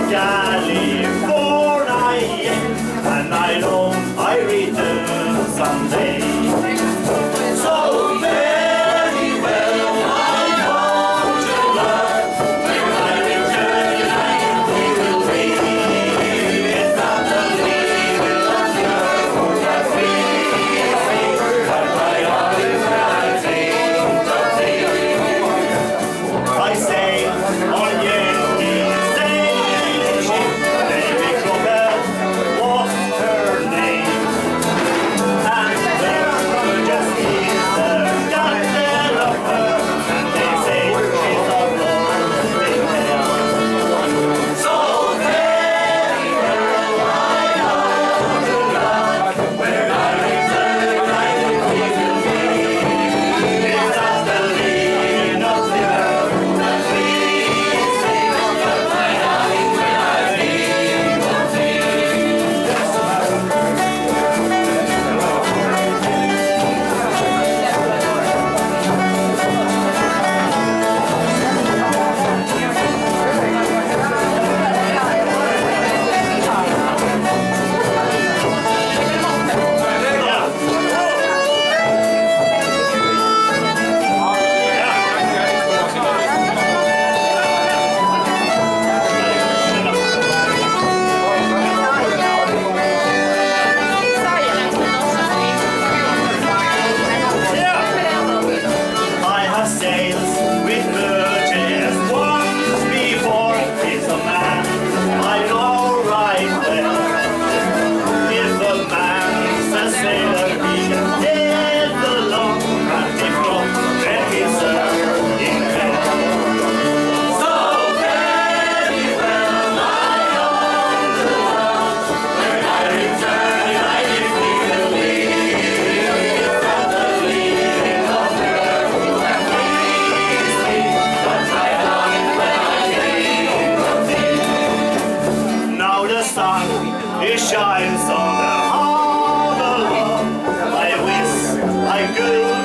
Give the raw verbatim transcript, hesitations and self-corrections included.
California, and I know I return someday. So very well I want to love. When I return, we will be. It's not the leaving of love for the free, but my eyes I think of thee. I say on Yankee sailing ship, Lady Cobell was her name, and there just is the captain of her, and they say she's a rolling hell. So very well I want to love, where I return I think we will be. It's not the leaving of love that we sing, but my eyes when I think of thee. I have sailed with Burgess once before. He's a man I know right well. If a man's a sailor, he can get along, and if not, then he's in hell. So very well I ought to love, when I return I will leave. It's not the leaving of her who have pleased me, but my heart when I think of thee. Now the sun it shines on the harbor. I wish I could